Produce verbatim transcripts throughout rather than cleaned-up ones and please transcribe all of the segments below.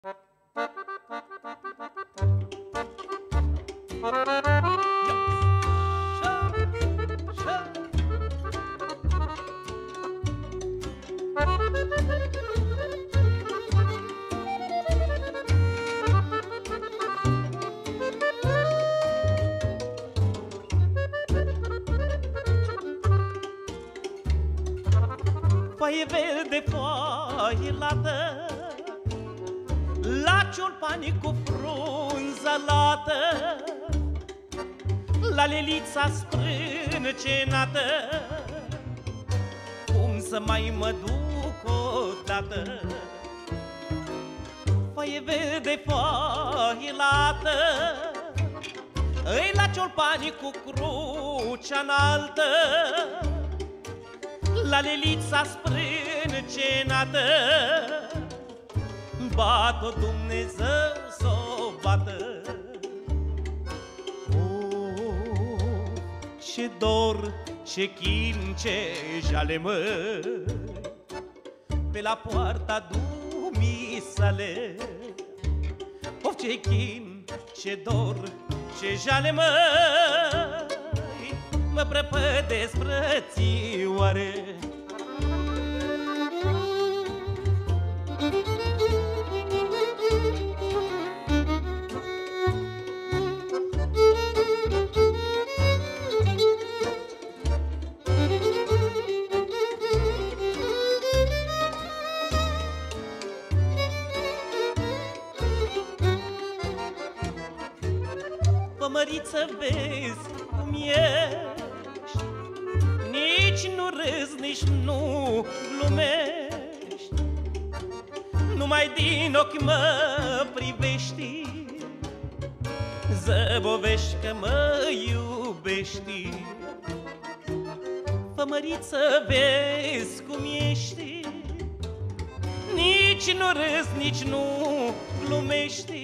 Foaie verde, foaie lată, la ciolpani cu frunză lată, la lelița sprâncenată, cum să mai mă duc odată? Foaie verde, foaie lată, îi la ciolpani cu crucea înaltă, la lelița sprâncenată, bat-o Dumnezeu s-o bată. Oh, ce dor, ce chin, ce jale, măi, pe la poarta dumisale. Of, ce chin, ce dor, ce jale, măi, mă prăpădesc, frățioare. Pămăriță, vezi cum ești, nici nu râzi, nici nu glumești, numai din ochi mă privești, zăbovești că mă iubești. Pămăriță, vezi cum ești, nici nu râzi, nici nu glumești,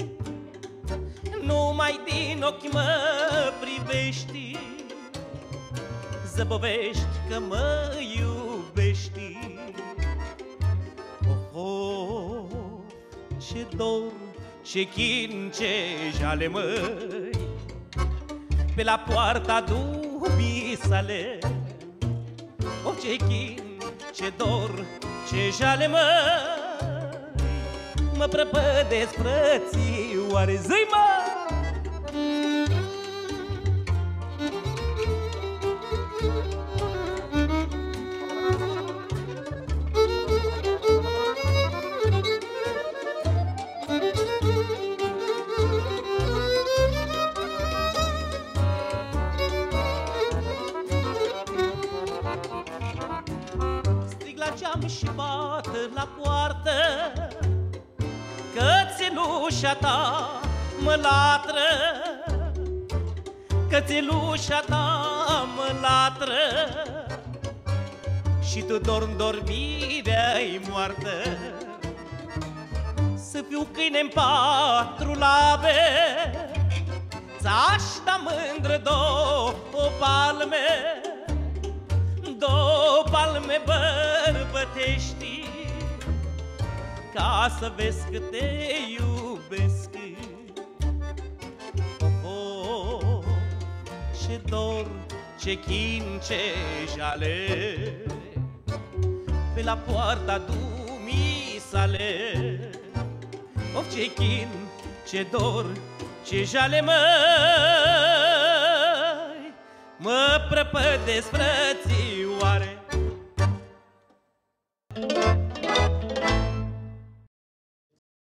numai din ochi mă privești, zăbovești că mă iubești. Oh, oh, ce dor, ce chin, ce jale, măi, pe la poarta dumisale. Oh, ce chin, ce dor, ce jale, măi, mă prăpădesc, frățioare. Zi, mă! Strig la geam și bat la poartă, cățelușa ta mă latră, cățelușa ta mă latră, și tu dormi dormirea-i moartă. Să fiu câine-n patru labe, ți-aș da mândră două palme, două palme bărbătești, ca să vezi cât te iubesc. Oh, oh, ce dor, ce chin, ce jale, pe la poarta dumisale. Of, ce chin, ce dor, ce jale, măi, mă prăpădesc, frățioare.